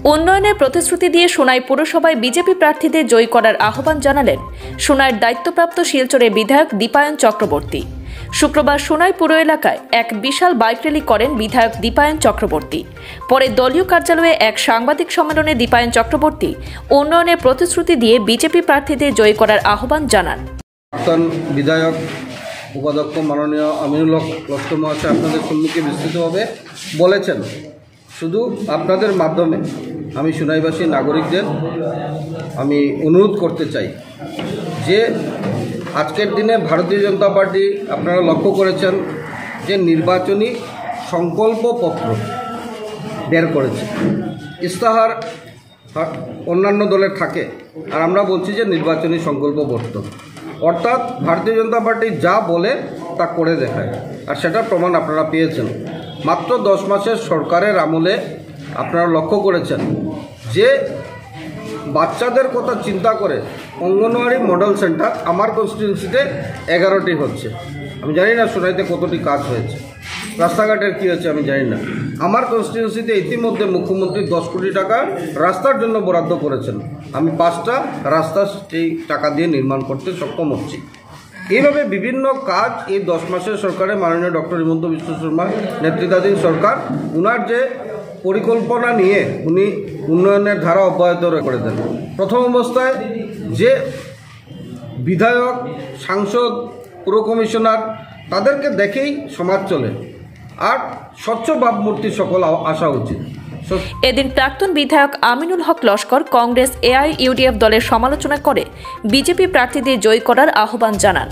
উন্নয়নের প্রতিশ্রুতি দিয়ে সোনাই পুরসভায় বিজেপি প্রার্থীদের জয়ী করার আহ্বান জানালেন সোনাইয়ের দায়িত্বপ্রাপ্ত শিলচরের বিধায়ক দীপায়ন চক্রবর্তী। শুক্রবার সোনাই পুর এলাকায় এক বিশাল বাইক র্যালি করেন বিধায়ক দীপায়ন চক্রবর্তী। পরে দলীয় কার্যালয়ে এক সাংবাদিক সম্মেলনে দীপায়ন চক্রবর্তী উন্নয়নের প্রতিশ্রুতি দিয়ে বিজেপি প্রার্থীদের জয়ী করার আহ্বান জানান। বিধায়ক উপাধ্যক্ষ মাননীয় আমিনুল হক লস্কর মহাশয় আপনাদের সম্মুখে বিস্তৃতভাবে বলেছেন। শুধু আপনাদের মাধ্যমে আমি সোনাইবাসী নাগরিকদের আমি অনুরোধ করতে চাই যে আজকের দিনে ভারতীয় জনতা পার্টি আপনারা লক্ষ্য করেছেন যে নির্বাচনী সংকল্পপত্র বের করেছে। ইস্তাহার অন্যান্য দলের থাকে, আর আমরা বলছি যে নির্বাচনী সংকল্পপত্র, অর্থাৎ ভারতীয় জনতা পার্টি যা বলে তা করে দেখায়, আর সেটার প্রমাণ আপনারা পেয়েছেন। মাত্র 10 মাসের সরকারের আমলে আপনারা লক্ষ্য করেছেন যে বাচ্চাদের কথা চিন্তা করে অঙ্গনওয়াড়ি মডেল সেন্টার আমার কনস্টিটিউন্সিতে 11টি হচ্ছে। আমি জানি না সোনাইতে কতটি কাজ হয়েছে, রাস্তাঘাটের কী হয়েছে আমি জানি না। আমার কনস্টিটিউন্সিতে ইতিমধ্যে মুখ্যমন্ত্রী 10 কোটি টাকা রাস্তার জন্য বরাদ্দ করেছেন। আমি 5টা রাস্তা সেই টাকা দিয়ে নির্মাণ করতে সক্ষম হচ্ছি। এইভাবে বিভিন্ন কাজ এই 10 মাসের সরকারে মাননীয় ডক্টর হিমন্ত বিশ্ব শর্মা নেতৃত্বাধীন সরকার উনার যে পরিকল্পনা নিয়ে উনি উন্নয়নের ধারা অব্যাহত করে দেন। প্রথম অবস্থায় যে বিধায়ক, সাংসদ, পুর কমিশনার তাদেরকে দেখেই সমাজ চলে, আর স্বচ্ছ ভাবমূর্তি সকল আসা উচিত। এদিন প্রাক্তন বিধায়ক আমিনুল হক লস্কর কংগ্রেস AIUDF দলের সমালোচনা করে বিজেপি প্রার্থীদের জয়ী করার আহ্বান জানান।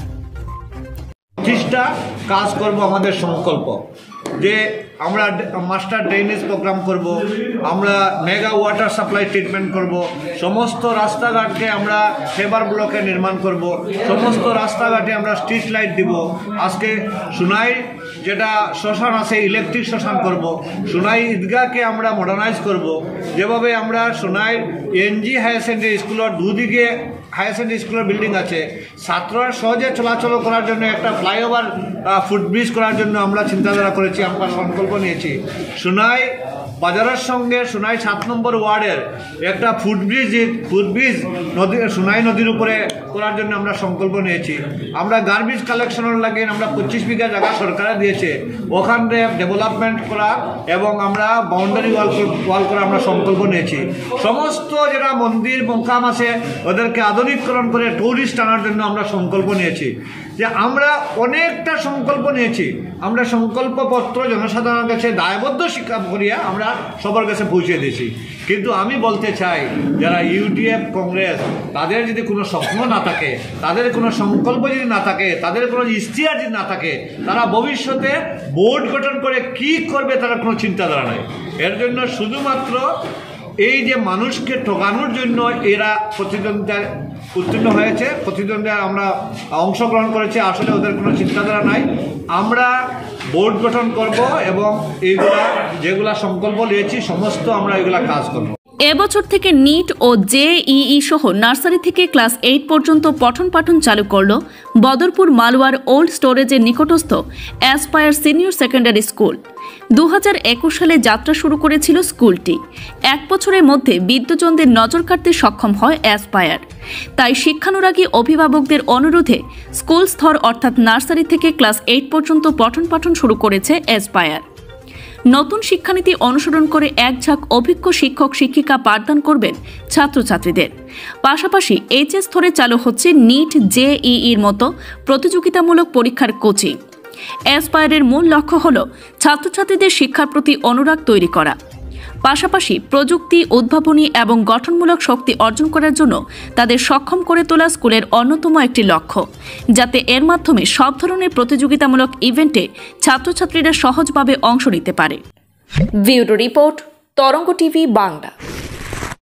25টা কাজ করব আমাদের সংকল্প, যে আমরা মাস্টার ড্রেনেজ প্রোগ্রাম করব, আমরা মেগা ওয়াটার সাপ্লাই ট্রিটমেন্ট করব, সমস্ত রাস্তাঘাটকে আমরা সেবার ব্লকে নির্মাণ করব, সমস্ত রাস্তাঘাটে আমরা স্ট্রিট লাইট দিব। আজকে সোনাই যেটা শ্মশান আছে ইলেকট্রিক শ্মশান করব, সোনাই ঈদগাহকে আমরা মডার্নাইজ করব। যেভাবে আমরা সোনাই NG হায়ার সেকেন্ডারি স্কুলের দুদিকে হায়ার সেকেন্ডারি স্কুলের বিল্ডিং আছে, ছাত্ররা সহজে চলাচল করার জন্য একটা ফ্লাইওভার ফুটব্রিজ করার জন্য আমরা চিন্তাধারা করেছি, আমরা সংকল্প নিয়েছি। সোনাই বাজারের সঙ্গে সোনাই 7 নম্বর ওয়ার্ডের একটা ফুটব্রিজ নদী সোনাই নদীর উপরে করার জন্য আমরা সংকল্প নিয়েছি। আমরা গার্বেজ কালেকশনের লাগে আমরা 25 বিঘা জায়গা সরকারে দিয়েছে, ওখানে ডেভেলপমেন্ট করা এবং আমরা বাউন্ডারি ওয়াল করা আমরা সংকল্প নিয়েছি। সমস্ত যারা মন্দির মকাম আছে ওদেরকে আধুনিকরণ করে টুরিস্ট আনার জন্য আমরা সংকল্প নিয়েছি। যে আমরা অনেকটা সংকল্প নিয়েছি, আমরা সংকল্পপত্র জনসাধারণের কাছে দায়বদ্ধ শিক্ষা করিয়া আমরা সবার কাছে পৌঁছে দিয়েছি। কিন্তু আমি বলতে চাই যারা UDF কংগ্রেস তাদের যদি কোনো স্বপ্ন না থাকে, তাদের কোনো সংকল্প যদি না থাকে, তাদের কোনো ইশতেহার যদি না থাকে, তারা ভবিষ্যতে বোর্ড গঠন করে কি করবে তারা কোনো চিন্তাধারা নাই। এর জন্য শুধুমাত্র এই যে মানুষকে ঠকানোর জন্য এরা প্রতিদ্বন্দ্বিতায় উত্তীর্ণ হয়েছে, প্রতিদ্বন্দ্বিতায় আমরা অংশগ্রহণ করেছি, আসলে ওদের কোনো চিন্তাধারা নাই। আমরা বোর্ড গঠন করব এবং এইগুলা যেগুলা সংকল্প নিয়েছি সমস্ত আমরা এগুলা কাজ করব। এবছর থেকে নিট ও JEE সহ নার্সারি থেকে ক্লাস 8 পর্যন্ত পঠন পাঠন চালু করল বদরপুর মালওয়ার ওল্ড স্টোরেজের নিকটস্থ অ্যাসপায়ার সিনিয়র সেকেন্ডারি স্কুল। 2021 সালে যাত্রা শুরু করেছিল স্কুলটি। 1 বছরের মধ্যে বিদ্যুৎজনদের নজর কাটতে সক্ষম হয় অ্যাসপায়ার। তাই শিক্ষানুরাগী অভিভাবকদের অনুরোধে স্কুল স্তর অর্থাৎ নার্সারি থেকে ক্লাস 8 পর্যন্ত পঠন পাঠন শুরু করেছে অ্যাসপায়ার। নতুন শিক্ষানীতি অনুসরণ করে এক ঝাঁক অভিজ্ঞ শিক্ষক শিক্ষিকা পাঠদান করবেন ছাত্রছাত্রীদের। পাশাপাশি HS স্তরে চালু হচ্ছে নিট JEEর মতো প্রতিযোগিতামূলক পরীক্ষার কোচিং। অ্যাসপায়ারের মূল লক্ষ্য হল ছাত্রছাত্রীদের শিক্ষার প্রতি অনুরাগ তৈরি করা, পাশাপাশি প্রযুক্তি, উদ্ভাবনী এবং গঠনমূলক শক্তি অর্জন করার জন্য তাদের সক্ষম করে তোলা স্কুলের অন্যতম একটি লক্ষ্য, যাতে এর মাধ্যমে সব ধরনের প্রতিযোগিতামূলক ইভেন্টে ছাত্রছাত্রীরা সহজভাবে অংশ নিতে পারে। Bureau report, Tarang TV Bangla.